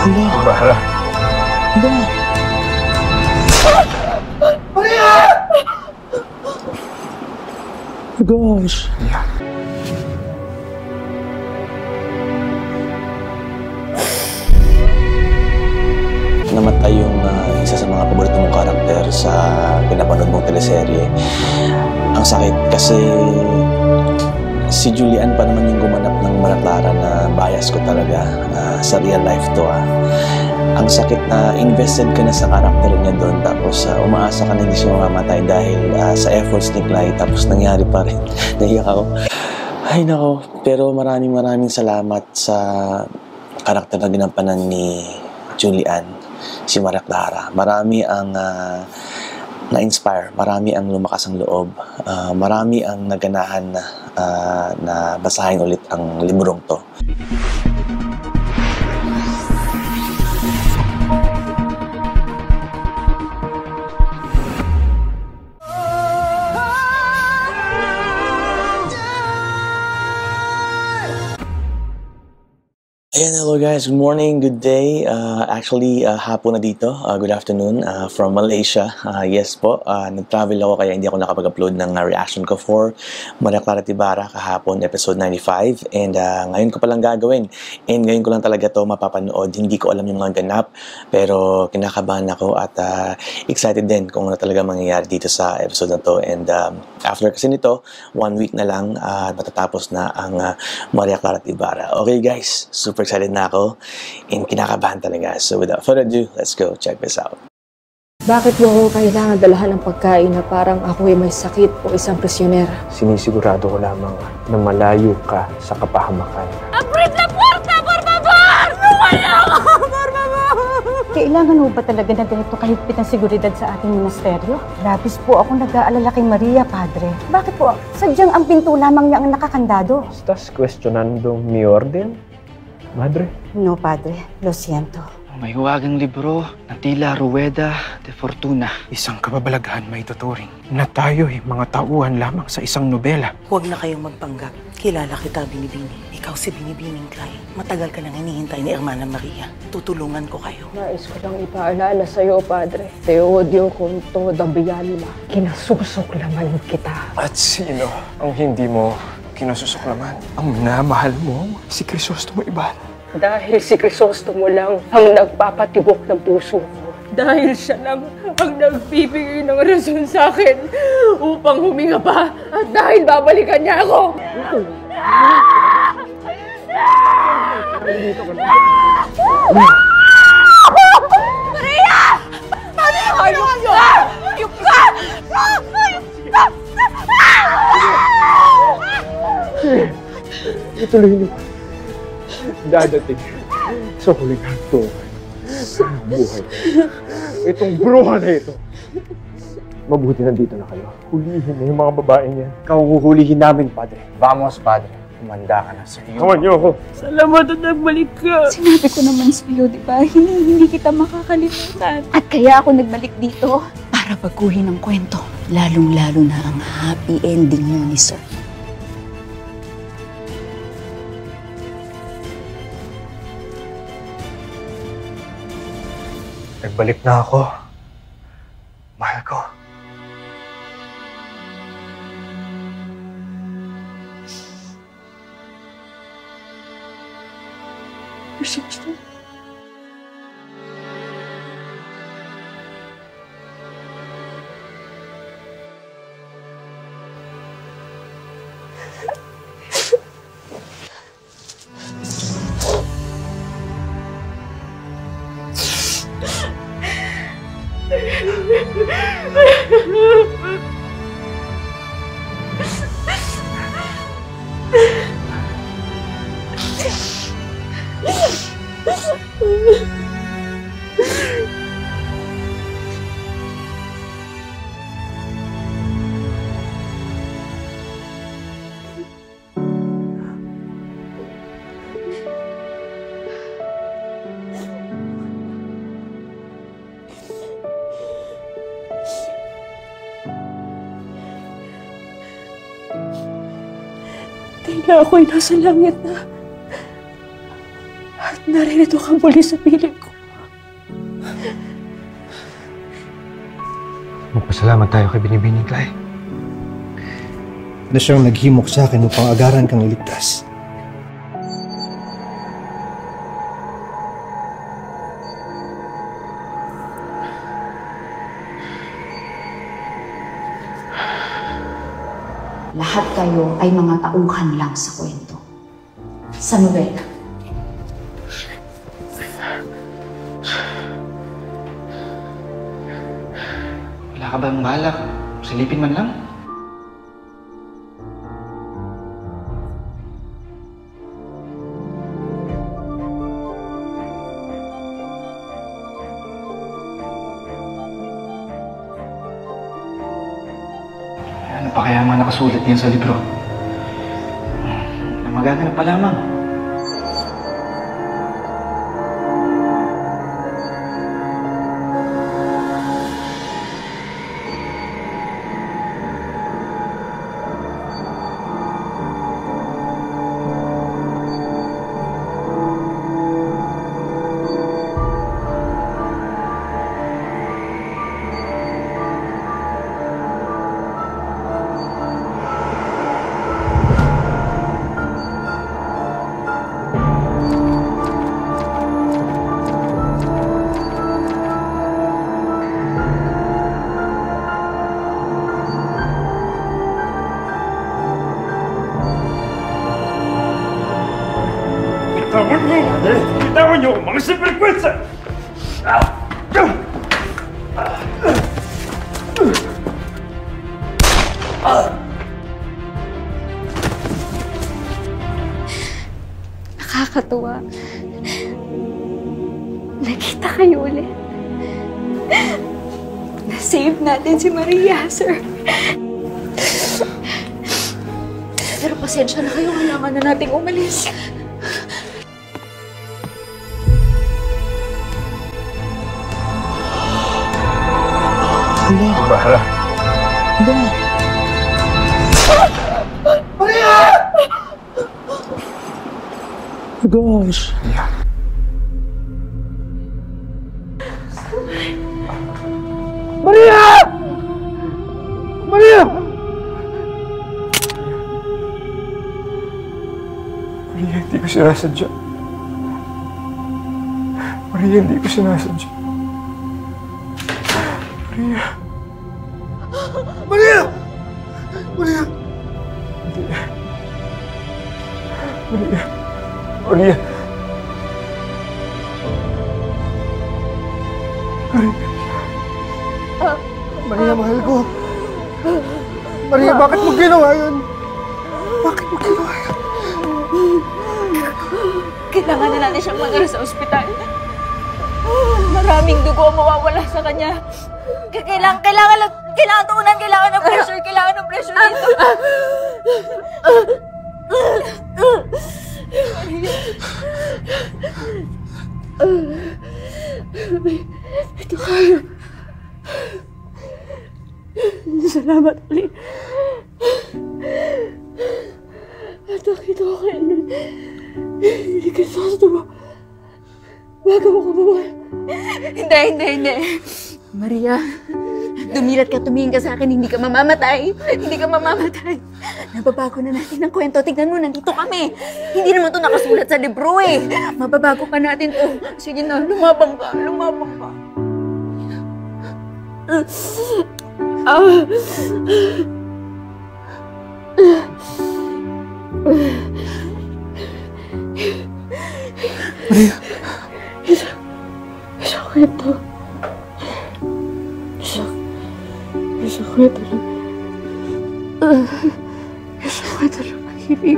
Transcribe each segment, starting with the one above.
Ibarra. Gosh. Yeah. Namatay yung isa sa mga paborito mong karakter sa pinapanood mong teleserye. Ang sakit kasi si Julian pa naman yung gumanap ng Clara na bias ko talaga sa real life to. Ang sakit na invested ka na sa karakter niya doon tapos umaasa ka na hindi siya mamamatay dahil sa efforts ni Clyde tapos nangyari pa rin. Naiyak ako. Ay nako, pero maraming salamat sa karakter na ginampanan ni Julian. Si Clara. Marami ang na-inspire, marami ang lumakas ang loob, marami ang naganahan na basahin ulit ang librong to. Ayan, hello guys. Good morning, good day. Actually, hapon na dito. Good afternoon from Malaysia. Yes po, nag-travel ako kaya hindi ako nakapag-upload ng reaction ko for Clara at Ibarra kahapon, episode 95. And ngayon ko palang gagawin. And ngayon ko lang talaga to mapapanood. Hindi ko alam yung mga ganap. Pero kinakabahan ako at excited din kung ano talaga mangyayari dito sa episode na to. And after kasi nito, 1 week na lang matatapos na ang Clara at Ibarra. Okay guys, super excited na ako and kinakabahan talaga. So without further ado, let's go check this out. Bakit mo akong kailangan dalahan ng pagkain na parang ako ay may sakit o isang prisyonera? Sinisigurado ko lamang na malayo ka sa kapahamakan. Abrid la puerta, por favor! Lumaya ako, por favor! Kailangan mo ba talaga na ganito kahigpit ng seguridad sa ating monasteryo? Labis po ako nag-aalala kay Maria, Padre. Bakit po? Sadyang ang pinto lamang niya ang nakakandado. ¿Estás cuestionando mi orden, Madre? No, Padre. Lo siento. May huwagang libro na tila Rueda de Fortuna. Isang kababalaghan may tuturing na tayo'y mga tauhan lamang sa isang nobela. Huwag na kayong magpanggap. Kilala kita, Binibini. Ikaw si Binibining Clyde. Matagal ka nang hinihintay ni Hermana Maria. Tutulungan ko kayo. Nais ko lang ipaalala sa'yo, Padre. Te odio con toda mi alma. Kinasusuklaman kita. At sino ang hindi mo kinasusuklaman? Ang minamahal mo, si Crisostomo Ibarra. Dahil si Crisostomo lang ang nagpapatibok ng puso ko. Dahil siya lang ang nagbibigay ng rason sa akin upang huminga pa. At dahil babalikan niya ako. Maria! Paano yung hayop ka? Hayop ka! Ituloy niyo. Dadating sa huling hantungan. Buhay. Itong bruha na ito. Mabuti nandito na kayo. Hulihin na yung mga babae niya. Huhulihin namin, Padre. Vamos, Padre. Humanda ka na sa iyo. Kawan niyo ako. Salamat at nagbalik ka. Sinabi ko naman sa'yo, di ba? Hindi kita makakalimutan. At kaya ako nagbalik dito para baguhin ang kwento. Lalong-lalo na ang happy ending niyo ni Sir. Nagbalik na ako. Mahal ko. Tila ako'y nasa langit na. At At naririto ka muli sa piling ko. Magpasalamat tayo kay Binibining Clay. Na siyang naghimok sa akin upang agaran kang iligtas. Lahat kayo ay mga tauhan lang sa kwento. Sa nobela. Wala ka bang balak? Silipin man lang? Ano pa kaya mga nakasulat niyan sa libro? Na magaganap pa lamang. Bitawan niyo ako, mga sinvergüenza! Nakakatuwa. Nakita kayo ulit. Na-save natin si Maria, sir. Pero pasensya na kayo, kailangan na nating umalis. Ibarra! Maria! Gosh! Maria! Maria! Maria, hindi ko sinasadya. Maria, hindi ko sinasadya. Maria! Maria! Maria! Maria! Maria! Maria! Maria, mahal ko. Maria, bakit mo ginawa yun? Bakit mo ginawa yun? Kailangan na natin siyang magdala sa ospital. Maraming dugo ang mawawala sa kanya. Kailangan tuunan, kailangan ng pressure dito. Ito kayo. Salamat ulit. At nakita ko kayo nun. Hindi ka sastuwa. Bago mo kababayan. Hindi. Maria, dumilat ka, tumingin ka sa akin, hindi ka mamamatay. Hindi ka mamamatay. Nababago na natin ang kwento. Tignan mo, nandito kami. Hindi naman ito nakasulat sa libro eh. Mababago pa natin to. Sige na, lumabang ka. Maria! Sakit to. Sakit lang. Sakit lang, pag-ibig.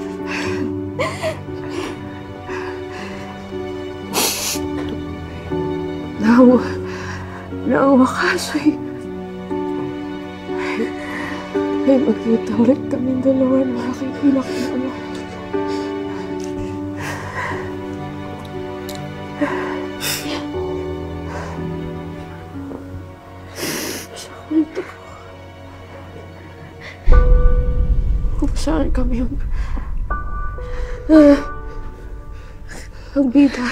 Nawakas ay magkita ulit kaming dalawa na aking pilak na ama. Kung saan kami Ang bida.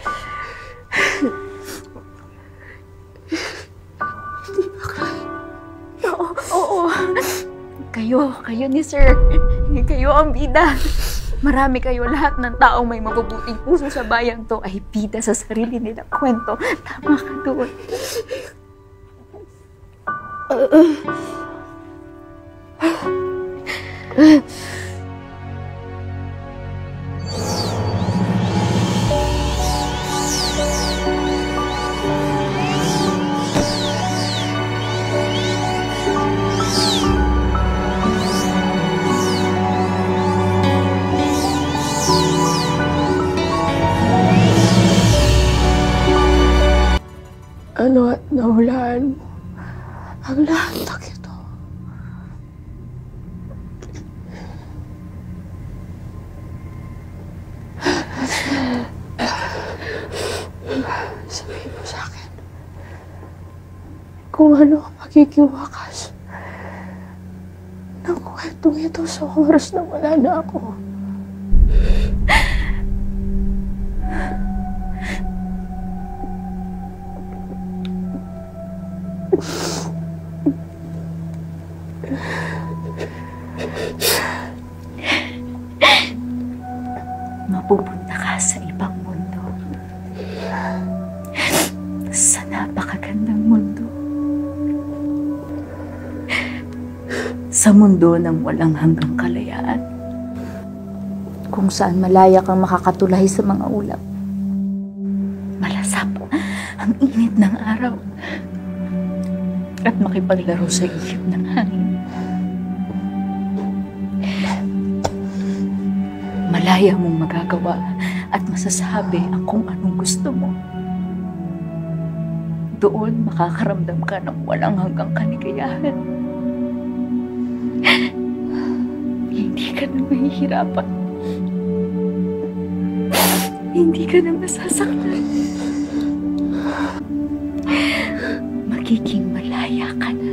Hindi ba kayo? Oo. Kayo ni Sir. Kayo ang bida. Marami kayo, lahat ng taong may mabubuting puso sa bayan to ay bida sa sarili nilang kwento. Tama ka doon. Ano at nahulaan mo ang lahat ng ito? Sabihin mo sa akin kung ano ang magiging wakas ng kwentong ito sa oras na wala na ako. Mapupunta ka sa ibang mundo. Sa napakagandang mundo. Sa mundo ng walang hanggang kalayaan. Kung saan malaya kang makakatulay sa mga ulap. Malasap ang init ng araw. At makipaglaro sa ihip ng hangin. Malaya mong magagawa at masasabi ang kung anong gusto mo. Doon makakaramdam ka ng walang hanggang kaligayahan. Hindi ka na mahihirapan. Hindi ka na masasaktan. Magiging malaya ka na.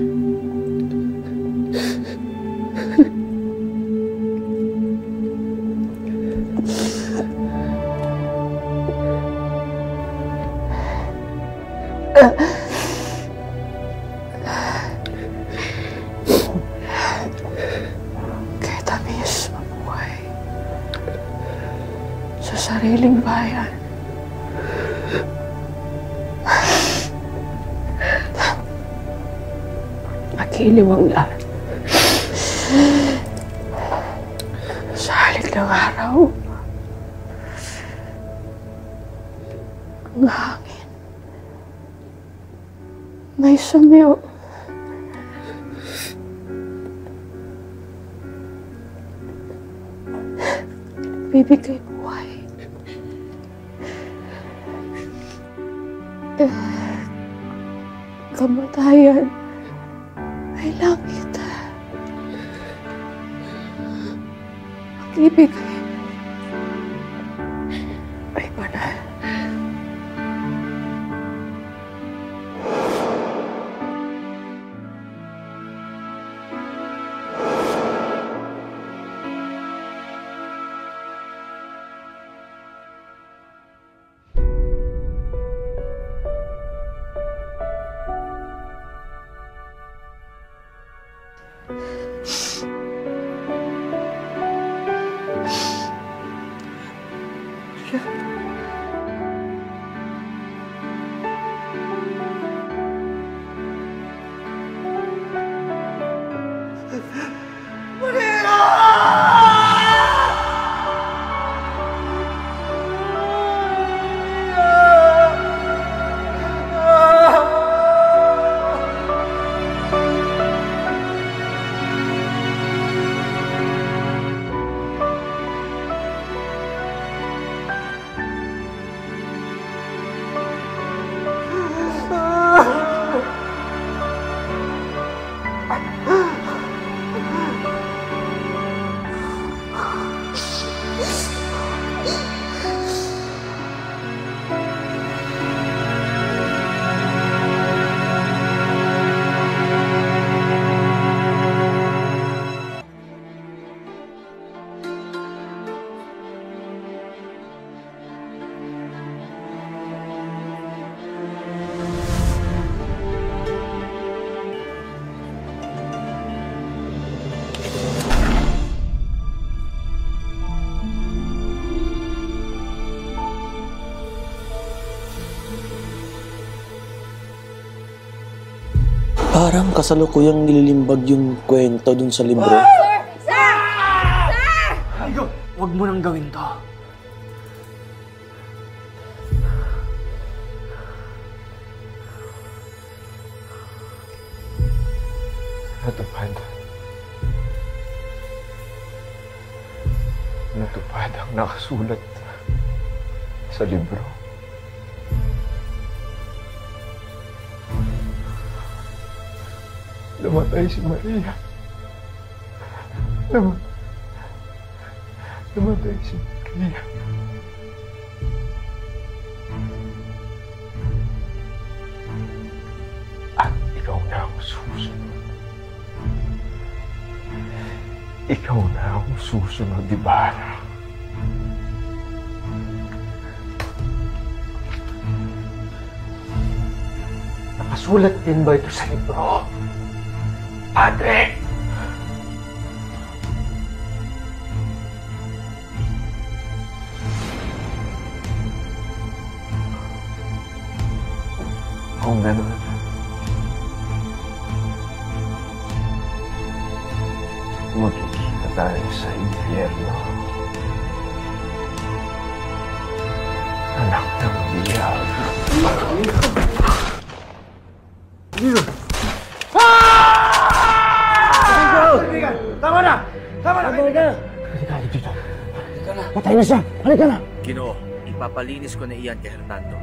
Kaya tamis mabuhay sa sariling bayan. Magiliw ang lahat. Sa halik ng araw, ang hangin may sumiyo. Bibigay buhay. Kamatayan ay langit. Magbibigay ay banal. Parang kasalukuyang nililimbag yung kwento dun sa libro. Huwag mo nang gawin to. Natupad. Natupad ang nakasulat sa libro. Namatay si Maria. Namatay si Maria. At ikaw na ang susunod. Ikaw na ang susunod, Ibarra. Nakasulat din ba ito sa libro? Padre! Kung gano'n, magkikita tayo sa impyerno. Anak ng diabo. Tama na! Tama na! Halika dito. Patay na siya! Halika na! Ginoo, ipapalinis ko na iyan kay Hernando.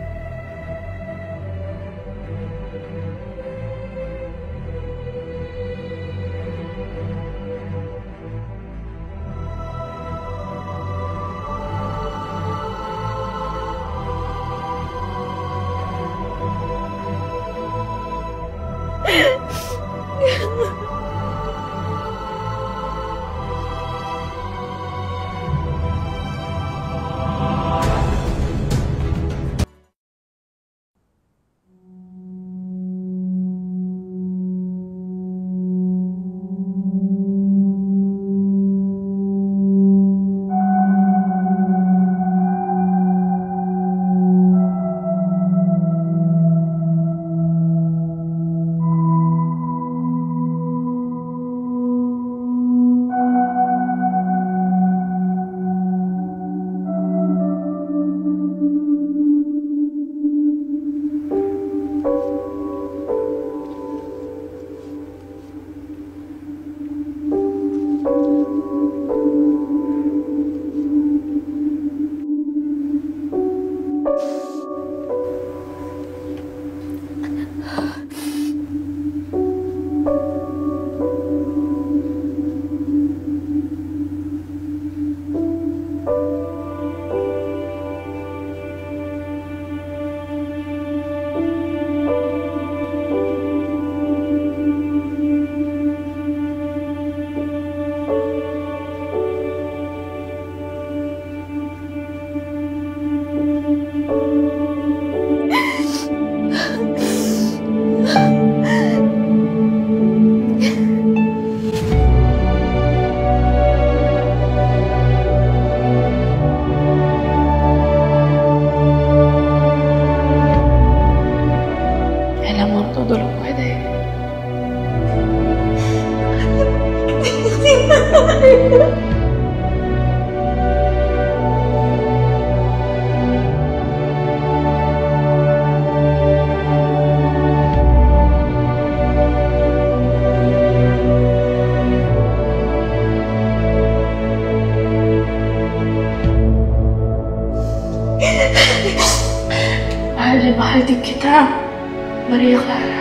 Mahal na mahal din kita, Maria Clara.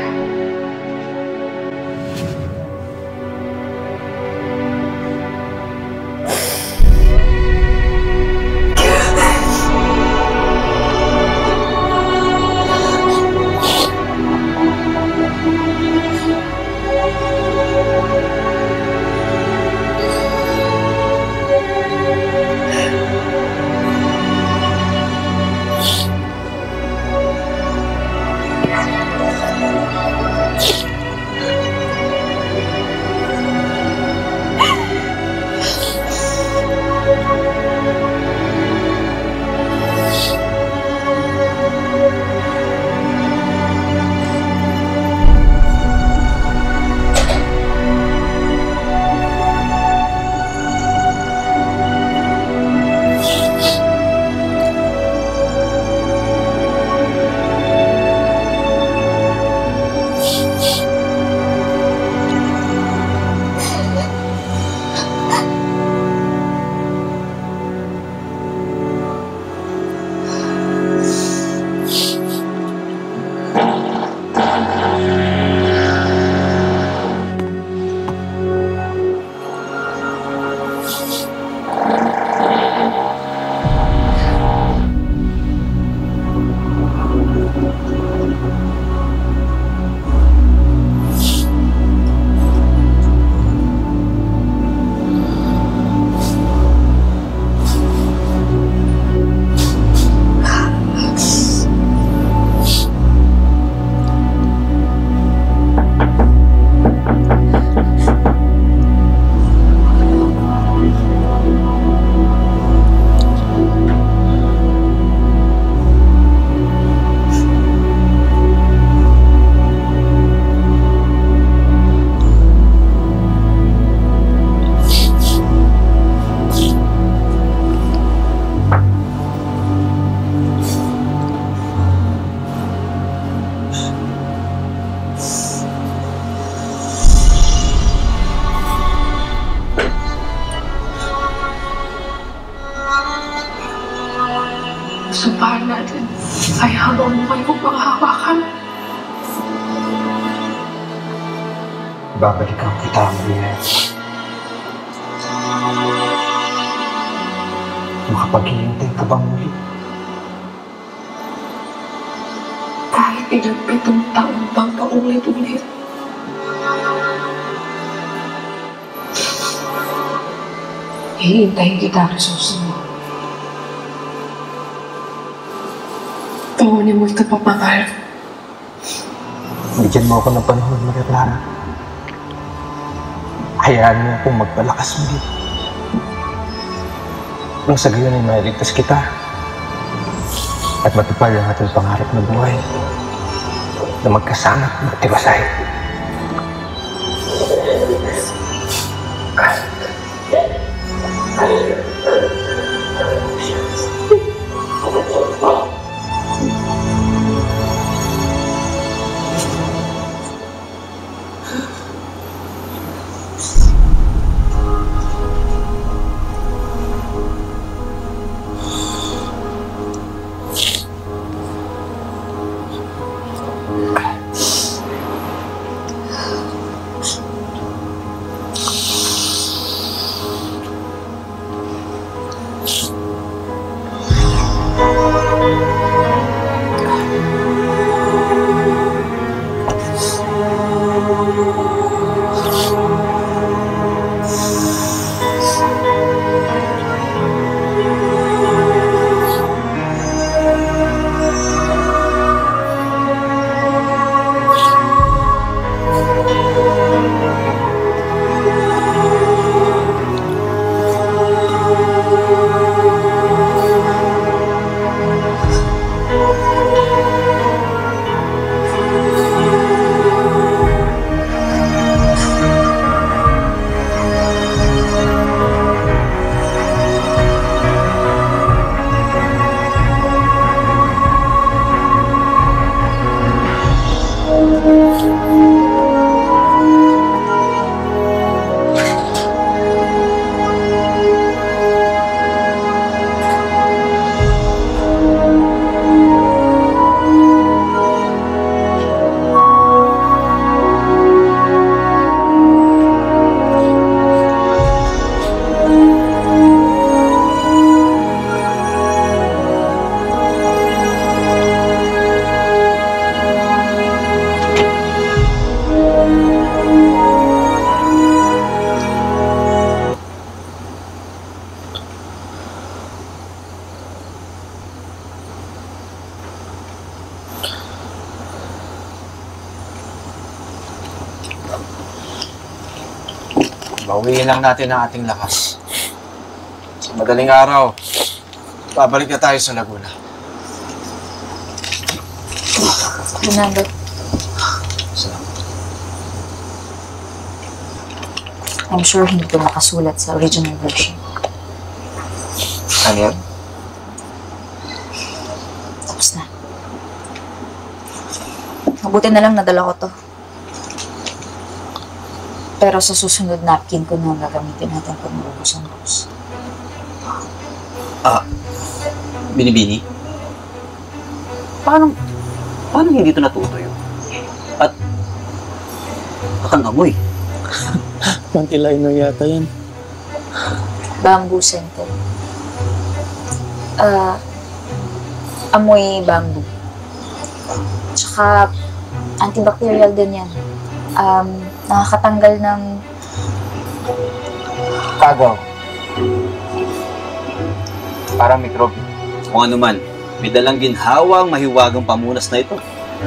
Sumpahan natin ay habang buhay kong panghahawakan. Babalikan kita, Maria. Makapaghihintay ka bang muli? Kahit ilang pitong taon pang paulit-ulit. Hihintayin kita sa susunod. Pakunin mo ito, papangal. Bigyan mo ako ng panahon, Maria Clara. Hayaan mo akong magpalakas muli. Nang sa gayon ay mailigtas kita at matupad ang ating pangarap na buhay na magkasama at magtibasay. Bawiin lang natin ang ating lakas. Sa madaling araw, babalik na tayo sa Laguna. Fernando. Salamat. I'm sure hindi ito nakasulat sa original version. Ano yan? Tapos na. Mabuti na lang nadala ko to. Pero sa susunod napkin ko na gagamitin natin pag maubos ang rose. Binibini? Paano hindi ito natutuyo? At amoy. Pantilay na yata yan. Bamboo scented. Amoy bamboo. Tsaka antibacterial din yan. Nakakatanggal ng Kagaw. Parang mikrobe. Kung ano man, may dalang ginhawang mahiwagang pamunas na ito.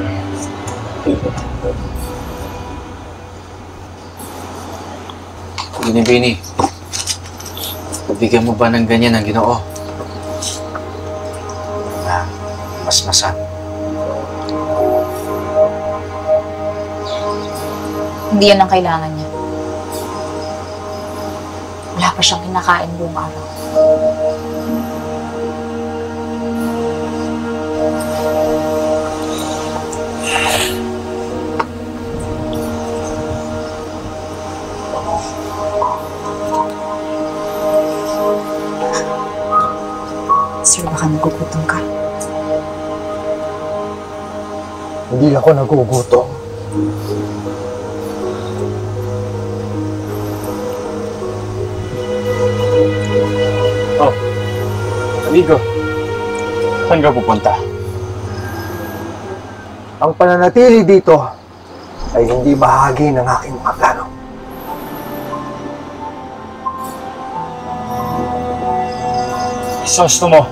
Binibini, nabigyan mo ba ng ganyan ang Ginoo? Mas masan. hindi yan ang kailangan niya. Wala pa siyang kinakain buong araw. Sir, baka nagugutom Nagugutom ka. Hindi ako nagugutom. Oh, amigo. Saan ka pupunta? Ang pananatili dito ay hindi bahagi ng aking mga plano. Isosto mo.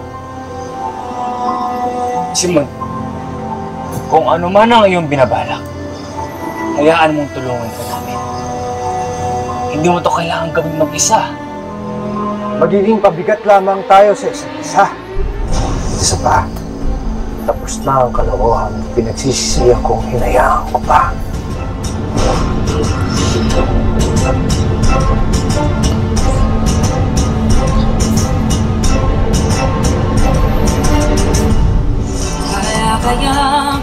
Simon, kung ano man ang iyong binabalak, hayaan mong tulungan ka namin. Hindi mo to kailangan gawin mag-isa. Magiging pabigat lamang tayo sa isa't isa. Isa pa, tapos na ang kalokohan. Pinagsisisihan kong hinayaan ko pa. Kayang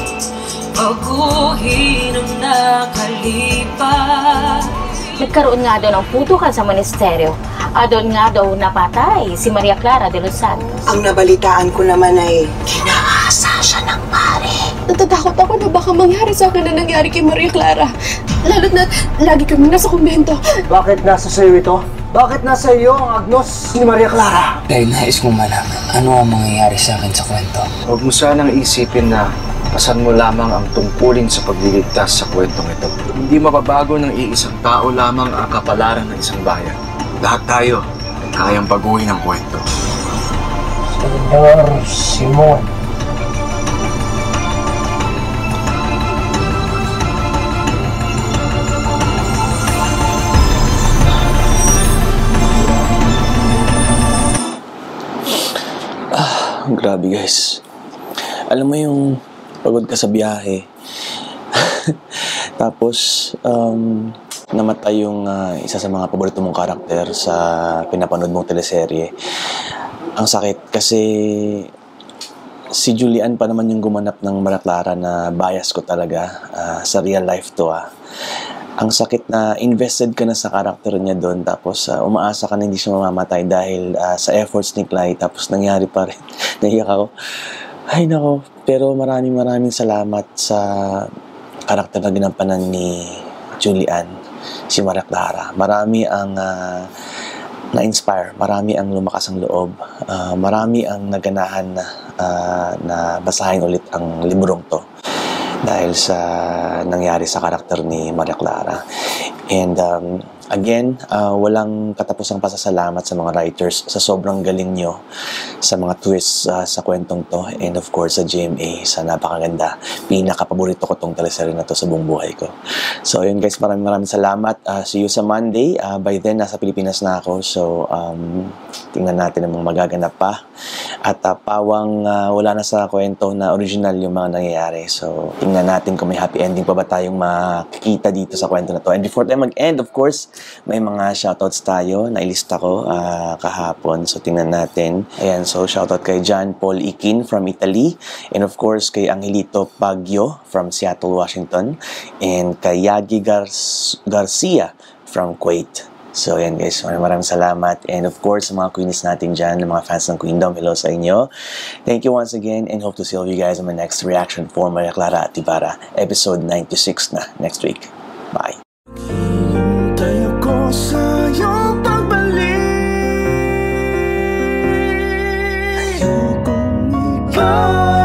baguhin ang nakalipas. Nagkaroon nga daw ng putukan sa ministeryo. Doon nga daw napatay si Maria Clara de los Santos. Ang nabalitaan ko naman ay kinahasa siya ng pare. Natatakot ako na baka mangyari sa akin na nangyari kay Maria Clara. Lalo't na lagi kami nasa kumbento. Bakit nasa sayo ito? Bakit nasa iyo ang agnos ni Maria Clara? Dahil nais mong malaman ano ang mangyayari sa akin sa kwento. Huwag mo sanang isipin na pasan mo lamang ang tungkulin sa pagliligtas sa kwentong ito. Hindi mababago ng iisang tao lamang ang kapalaran ng isang bayan. Lahat tayo ay kayang baguhin ang kwento. Senyor Simon. Grabe guys. Alam mo yung pagod ka sa biyahe. Tapos, namatay yung isa sa mga paborito mong karakter sa pinapanood mong teleserye. Ang sakit kasi si Julian pa naman yung gumanap ng Maria Clara na bias ko talaga sa real life to. Ang sakit na invested ka na sa karakter niya doon tapos umaasa ka na hindi siya mamamatay dahil sa efforts ni Clyde tapos nangyari pa rin. Naiyak ako. Ay nako, pero maraming salamat sa karakter na ginampanan ni Julian, si Maria Clara. Marami ang na-inspire, marami ang lumakas ang loob, marami ang naganahan na basahin ulit ang librong to dahil sa nangyari sa karakter ni Maria Clara. And again, walang katapusang pasasalamat sa mga writers sa sobrang galing nyo sa mga twists sa kwentong to, and of course sa GMA sa napakaganda. Pinaka-paborito ko tong teleserye na to sa buong buhay ko. So yun guys, maraming salamat. See you sa Monday. By then nasa Pilipinas na ako, so tingnan natin ang mga magaganap pa. At pawang wala na sa kwento na original yung mga nangyayari. So tingnan natin kung may happy ending pa ba tayong makikita dito sa kwento na to. And before tayo mag-end, of course, may mga shoutouts tayo na ilista ko kahapon. So tingnan natin. Ayan, so shoutout kay John Paul Ikin from Italy. And of course, kay Angelito Pagyo from Seattle, Washington. And kay Yagi Garcia from Kuwait. So ayan guys, maraming salamat. And of course, sa mga queenies natin dyan, mga fans ng Queendom, hello sa inyo. Thank you once again and hope to see all of you guys on my next reaction for Maria Clara at Ibarra, episode 96 na next week. Bye! Tayo ko sa iyong pagbalik. Ayokong ikaw